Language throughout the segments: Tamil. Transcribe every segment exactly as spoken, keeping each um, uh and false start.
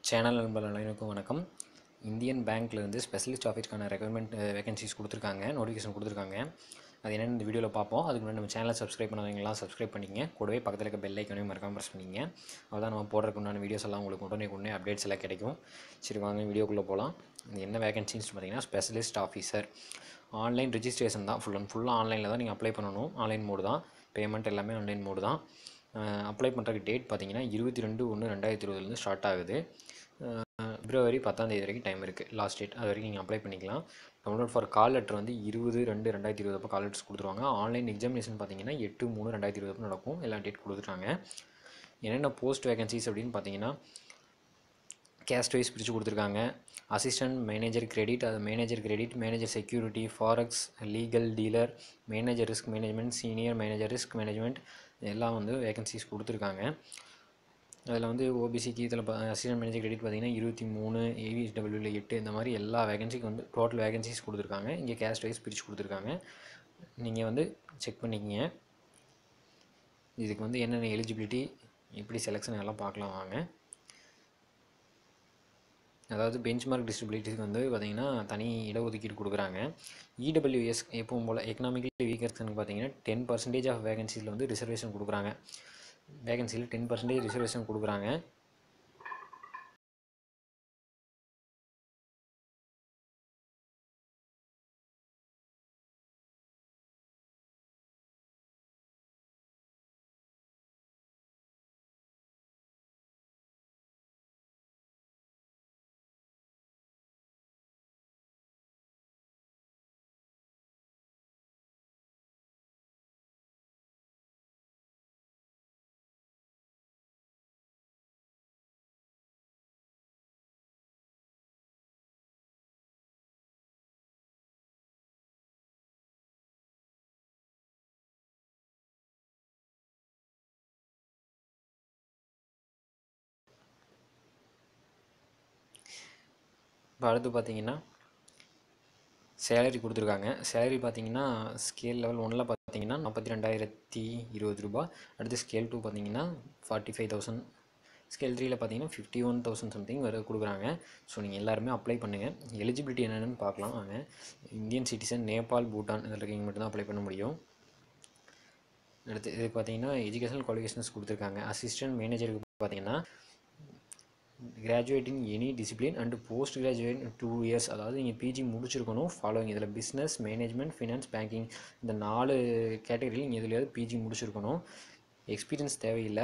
சேனல் நண்பர்கள் அனைவருக்கும் வணக்கம். இந்தியன் பேங்க்லேருந்து ஸ்பெஷலிஸ்ட் ஆஃபீஸ்க்கான ரெக்ரூட்மெண்ட் வேகன்சிஸ் கொடுத்துருக்காங்க, நோட்டிஃபிகேஷன் கொடுத்துருக்காங்க. அது என்னென்னு இந்த வீடியோவில் பார்ப்போம். அதுக்கு முன்னாடி நம்ம சேனலை சப்ஸ்கிரைப் பண்ணாதவங்களாம் சப்ஸ்கிரைப் பண்ணிங்க, கூடவே பக்கத்தில் இருக்க பெல் ஐக்கனையும் மறக்காம ப்ரெஸ் பண்ணிங்க. அதான் நம்ம போடுறதுக்கு உண்டான வீடியோஸ் எல்லாம் உங்களுக்கு உடனே உடனே அப்டேட்ஸ் எல்லாம் கிடைக்கும். சரி வாங்க வீடியோக்குள்ளே போகலாம். இது என்ன வேகன்சின்னு பார்த்தீங்கன்னா ஸ்பெஷலிஸ்ட் ஆஃபீஸர். ஆன்லைன் ரிஜிஸ்ட்ரேஷன் தான், ஃபுல் அண்ட் ஃபுல்லாக ஆன்லைனில் தான் நீங்கள் அப்ளை பண்ணணும். ஆன்லைன் மோடு தான், பேமெண்ட் எல்லாமே ஆன்லைன் மோடு தான். அப்ளை பண்ணுறதுக்கு டேட் பார்த்தீங்கன்னா இருபத்தி ரெண்டு ஒன்று ரெண்டாயிரத்தி இருபதுலேருந்து ஸ்டார்ட் ஆகுது. பிப்ரவரி பத்தாம் தேதி வரைக்கும் டைம் இருக்குது, லாஸ்ட் டேட். அது வரைக்கும் நீங்கள் அப்ளை பண்ணிக்கலாம். டவுன்லோட் ஃபார் கால் லெட்டர் வந்து இருபது ரெண்டு ரெண்டாயிரத்தி இருபது அப்போ கால் லெட்டர்ஸ் கொடுத்துருவாங்க. ஆன்லைன் எக்ஸாமினேஷன் பார்த்தீங்கன்னா எட்டு மூணு ரெண்டாயிரத்தி இருபது நடக்கும். எல்லா டேட் கொடுத்துட்டாங்க. என்னென்ன போஸ்ட் வேகன்சிஸ் அப்படின்னு பார்த்தீங்கன்னா கேஸ்ட் வைஸ் பிரித்து கொடுத்துருக்காங்க. அசிஸ்டன்ட் மேனேஜர் கிரெடிட், அது manager credit, manager security, forex, legal dealer, manager risk management, senior manager risk management எல்லாம் வந்து வேகன்சிஸ் கொடுத்துருக்காங்க. அதில் வந்து ஓபிசிக்கு இதில் அசிஸ்டன்ட் மேனேஜர் கிரெடிட் பார்த்திங்கன்னா இருபத்தி மூணு, ஏவிஎஸ்டபிள்யூவில் எட்டு, இந்த மாதிரி எல்லா வேகன்சிக்கு வந்து டோட்டல் வேகன்சிஸ் கொடுத்துருக்காங்க. இங்கே கேஸ்ட் வைஸ் பிரித்து கொடுத்துருக்காங்க. நீங்கள் வந்து செக் பண்ணிக்கிங்க. இதுக்கு வந்து என்னென்ன எலிஜிபிலிட்டி, எப்படி செலெக்ஷன் எல்லாம் பார்க்கலாம் வாங்க. அதாவது பெஞ்ச்மார்க் டிஸ்ட்ரிபிலிட்டிக்கு வந்து பார்த்திங்கன்னா தனி இடஒதுக்கீடு கொடுக்குறாங்க. இடபிள்யூஎஸ் எப்பவும் போல் எக்கனாமிக்கலி வீக்கர்ஸ்க்கு பார்த்தீங்கன்னா டென் பர்சன்டேஜ் ஆஃப் வேகன்சியில் வந்து ரிசர்வேஷன் கொடுக்குறாங்க. வேகன்சியில் டென் பர்சன்டேஜ் ரிசர்வேஷன் கொடுக்குறாங்க. இப்போ அடுத்து பார்த்தீங்கன்னா சேலரி கொடுத்துருக்காங்க. சேலரி பார்த்தீங்கன்னா ஸ்கேல் லெவல் ஒன்றில் பார்த்தீங்கன்னா நாற்பத்தி ரெண்டாயிரத்தி இருபது ரூபா. அடுத்து ஸ்கேல் டூ பார்த்தீங்கன்னா ஃபார்ட்டி ஃபைவ் தௌசண்ட். ஸ்கேல் த்ரீயில் பார்த்தீங்கன்னா ஃபிஃப்டி ஒன் தௌசண்ட் சம்திங் வரை கொடுக்குறாங்க. ஸோ நீங்கள் எல்லாருமே அப்ளை பண்ணுங்கள். எலிஜிபிலிட்டி என்னென்னு பார்க்கலாம் வாங்க. இந்தியன் சிட்டிசன், நேபாள், பூட்டான் இதில் இருக்கீங்க மட்டும்தான் அப்ளை பண்ண முடியும். அடுத்து இது பார்த்தீங்கன்னா எஜுகேஷனல் குவாலிஃபிகேஷன்ஸ் கொடுத்துருக்காங்க. அசிஸ்டன்ட் மேனேஜருக்கு பார்த்தீங்கன்னா graduate in any discipline and post graduate two years, அதாவது நீங்கள் பிஜி முடிச்சிருக்கணும். ஃபாலோவிங் இதில் பிஸ்னஸ், மேனேஜ்மெண்ட், ஃபினான்ஸ், பேங்கிங் இந்த நாலு கேட்டகரியில் நீங்கள் எதுலையாவது பிஜி முடிச்சிருக்கணும். எக்ஸ்பீரியன்ஸ் தேவையில்லை.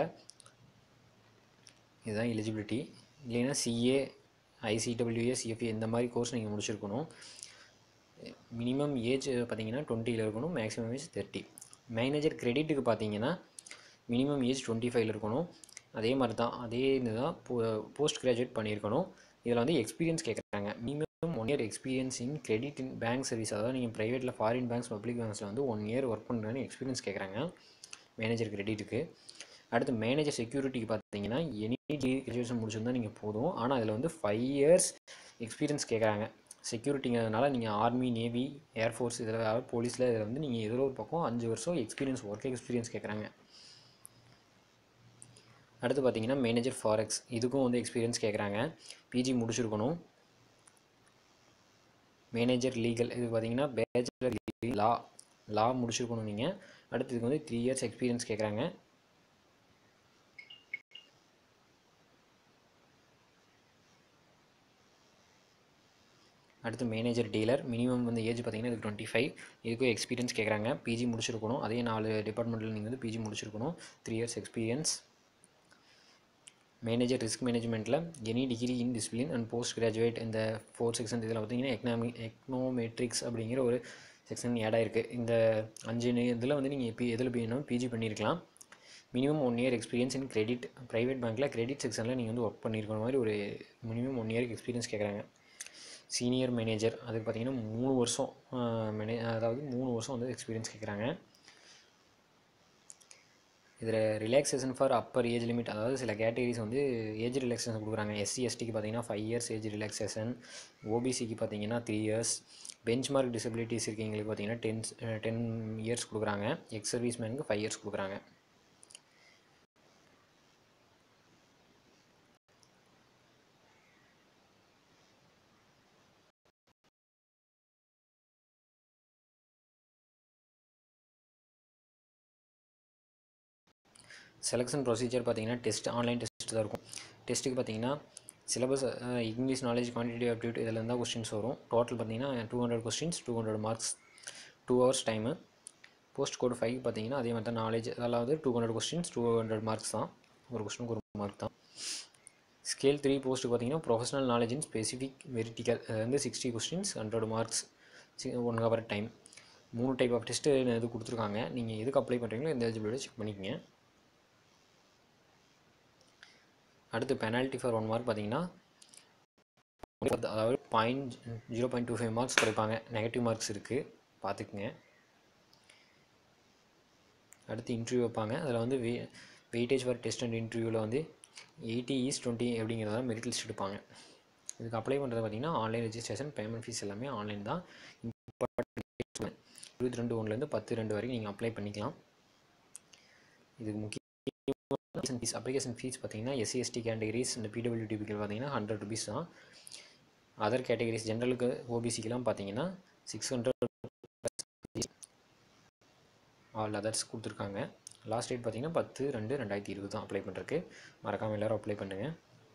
இதுதான் எலிஜிபிலிட்டி. இல்லைன்னா சிஏ, ஐசிடபிள்யூஏ, சிஎஃப்ஏ இந்த மாதிரி கோர்ஸ் நீங்கள் முடிச்சிருக்கணும். மினிமம் ஏஜ் பார்த்தீங்கன்னா டுவெண்ட்டியில் இருக்கணும், மேக்ஸிமம் ஏஜ் தேர்ட்டி. மேனேஜர் கிரெடிட்டுக்கு பார்த்தீங்கன்னா மினிமம் ஏஜ் டுவெண்ட்டி ஃபைவ்ல இருக்கணும். அதே மாதிரி தான், அதே இது தான் போ போஸ்ட் கிராஜுவேட் பண்ணியிருக்கணும். இதில் வந்து எக்ஸ்பீரியன்ஸ் கேட்குறாங்க. Minimum one year experience in credit in bank service, அதாவது நீங்கள் ப்ரைவேட்டில் ஃபாரின் பேங்க்ஸ், பப்ளிக் பேங்க்ஸில் வந்து ஒன் இயர் ஒர்க் பண்ணுறதுன்னு எக்ஸ்பீரியன்ஸ் கேட்குறாங்க மேனேஜர் கிரெடிட்டுக்கு. அடுத்து மேனேஜர் செக்யூரிட்டிக்கு பார்த்தீங்கன்னா எனி கிராஜுவேஷன் முடிச்சிருந்தால் நீங்கள் போதும். ஆனால் அதில் வந்து ஃபைவ் இயர்ஸ் எக்ஸ்பீரியன்ஸ் கேட்குறாங்க. செக்யூரிட்டிங்கிறதுனால நீங்கள் ஆர்மி, நேவி, ஏர்ஃபோர்ஸ் இதில் போலீஸில் இதில் வந்து நீங்கள் எதில் ஒரு பக்கம் அஞ்சு வருஷம் எக்ஸ்பீரியன்ஸ், ஒர்க் எக்ஸ்பீரியன்ஸ் கேட்குறாங்க. அடுத்து பார்த்தீங்கன்னா மேனேஜர் ஃபாரெக்ஸ், இதுக்கும் வந்து எக்ஸ்பீரியன்ஸ் கேட்குறாங்க. பிஜி முடிச்சிருக்கணும். மேனேஜர் லீகல், இது பார்த்தீங்கன்னா பேச்சுலர் லா லா முடிச்சிருக்கணும் நீங்கள். அடுத்து இதுக்கு வந்து த்ரீ இயர்ஸ் எக்ஸ்பீரியன்ஸ் கேட்குறாங்க. அடுத்து மேனேஜர் டீலர், மினிமம் வந்து ஏஜ் பார்த்தீங்கன்னா இது டுவெண்ட்டி ஃபைவ். இதுக்கும் எக்ஸ்பீரியன்ஸ் கேட்குறாங்க. பிஜி முடிச்சிருக்கணும். அதே நாலு டிபார்ட்மெண்ட்டில் நீங்கள் வந்து பிஜி முடிச்சிருக்கணும். Three years experience. Manager risk மேனேஜ்மெண்ட்டில் any degree in discipline and post graduate இந்த ஃபோர் செக்ஷன் இதில் பார்த்தீங்கன்னா எக்கனாமி எக்கனோமெட்ரிக்ஸ் அப்படிங்கிற ஒரு செக்ஷன் ஆட் ஆயிருக்கு. இந்த அஞ்சு இதில் வந்து நீங்கள் பி எதில் வேணும் பிஜி பண்ணியிருக்கலாம். Minimum one year experience in credit, private பேங்க்கில் கிரெடிட் செக்ஷனில் நீங்கள் வந்து ஒர்க் பண்ணியிருக்கிற மாதிரி ஒரு மினிமம் ஒன் இயருக்கு எக்ஸ்பீரியன்ஸ் கேட்குறாங்க. சீனியர் மேனேஜர், அதுக்கு பார்த்தீங்கன்னா மூணு வருஷம் மேனே அதாவது மூணு வருஷம் வந்து எக்ஸ்பீரியன்ஸ் கேட்குறாங்க. இதில் relaxation for upper age limit, அதாவது சில கேட்டகரிஸ் வந்து ஏஜ் ரிலாக்ஸேஷன் கொடுக்குறாங்க. எஸ்சி எஸ்டிக்கு பார்த்தீங்கன்னா ஃபைவ் இயர்ஸ் ஏஜ் ரிலாக்ஸேஷன், ஓபிசிக்கு பார்த்தீங்கன்னா three years, benchmark disabilities இருக்கீங்களுக்கு பார்த்தீங்கன்னா டென் டென் இயர்ஸ் கொடுக்குறாங்க. எக்ஸ் சர்வீஸ் மேனுக்கு ஃபைவ் இயர்ஸ் கொடுக்குறாங்க. செலெக்ஷன் ப்ரொசீஜர் பார்த்தீங்கன்னா டெஸ்ட் ஆன்லைன் டெஸ்ட் தான் இருக்கும். டெஸ்ட்டுக்கு பார்த்தீங்கன்னா syllabus English knowledge quantity aptitude இதில் இருந்தால் கொஸ்டின்ஸ் வரும். டோட்டல் பார்த்தீங்கன்னா two hundred questions two hundred marks two hours time. Post code five பார்த்தீங்கன்னா அதே மாதிரி தான் நாலேஜ், அதாவது two hundred questions two hundred marks தான், ஒரு கொஸ்டினுக்கு ஒரு மார்க் தான். ஸ்கேல் த்ரீ போஸ்ட்டு பார்த்தீங்கன்னா professional knowledge in specific vertical, அது வந்து sixty questions hundred marks one hour time. மூணு டைப் ஆஃப் டெஸ்ட்டு இது கொடுத்துருக்காங்க. நீங்கள் எதுக்கு அப்ளை பண்ணுறீங்களோ இந்த எலிஜிபிலிட்டி செக் பண்ணிக்கங்க. அடுத்து பெனால்ட்டி ஃபார் ஒன் மார்க் பார்த்தீங்கன்னா அதாவது point zero point two five marks குறைப்பாங்க. நெகட்டிவ் மார்க்ஸ் இருக்குது, பார்த்துக்குங்க. அடுத்து இன்டர்வியூ வைப்பாங்க. அதில் வந்து வெ வெயிட்டேஜ் ஃபார் டெஸ்ட் அண்ட் இன்டர்வியூவில் வந்து எயிட்டி ஈஸ் டுவெண்ட்டி அப்படிங்கிறத மெரிட் லிஸ்ட் எடுப்பாங்க. இதுக்கு அப்ளை பண்ணுறது பார்த்திங்கன்னா ஆன்லைன் ரெஜிஸ்ட்ரேஷன், பேமெண்ட் ஃபீஸ் எல்லாமே ஆன்லைன் தான். இருபத்தி ரெண்டு ஒன்றுலேருந்து பத்து ரெண்டு வரைக்கும் நீங்கள் அப்ளை பண்ணிக்கலாம். இதுக்கு முக்கிய ஃபீஸ் அப்ளிகேஷன் ஃபீஸ் பார்த்தீங்கன்னா எஸ்சி எஸ்டி கேட்டகரிஸ் இந்த பிடபிள்யூடிபிக்கு பார்த்தீங்கன்னா ஹண்ட்ரட் ருபீஸ் தான். அதர் கேட்டகரிஸ் ஜென்ரலுக்கு ஓபிசிக்கெலாம் பார்த்தீங்கன்னா சிக்ஸ் ஹண்ட்ரட் ஆல் அதர்ஸ் கொடுத்துருக்காங்க. லாஸ்ட் டேட் பார்த்தீங்கன்னா பத்து ரெண்டு ரெண்டாயிரத்தி இருபது தான் அப்ளை பண்ணுறதுக்கு. மறக்காமல் எல்லோரும் அப்ளை பண்ணுங்கள்.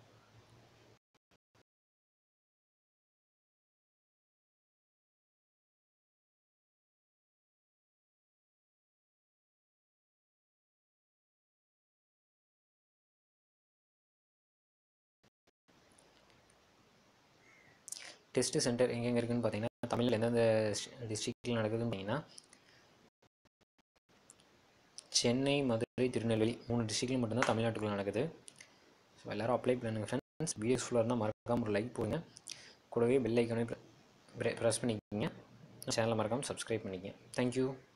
டெஸ்ட்டு சென்டர் எங்கெங்கே இருக்குதுன்னு பார்த்தீங்கன்னா தமிழில் எந்தெந்த டிஸ்ட்ரிக்டில் நடக்குதுன்னு பார்த்தீங்கன்னா சென்னை, மதுரை, திருநெல்வேலி மூணு டிஸ்ட்ரிக்டில் மட்டும்தான் தமிழ்நாட்டுக்குள்ளே நடக்குது. ஸோ எல்லோரும் அப்ளை பண்ணுங்கள் ஃப்ரெண்ட்ஸ். வீடியோ யூஸ்ஃபுல்லாக இருந்தால் மறக்காமல் ஒரு லைக் போடுங்க. கூடவே பெல் ஐக்கானே ப்ரெஸ் பண்ணிக்கோங்க. சேனலை மறக்காமல் சப்ஸ்கிரைப் பண்ணிக்கங்க. தேங்க்யூ.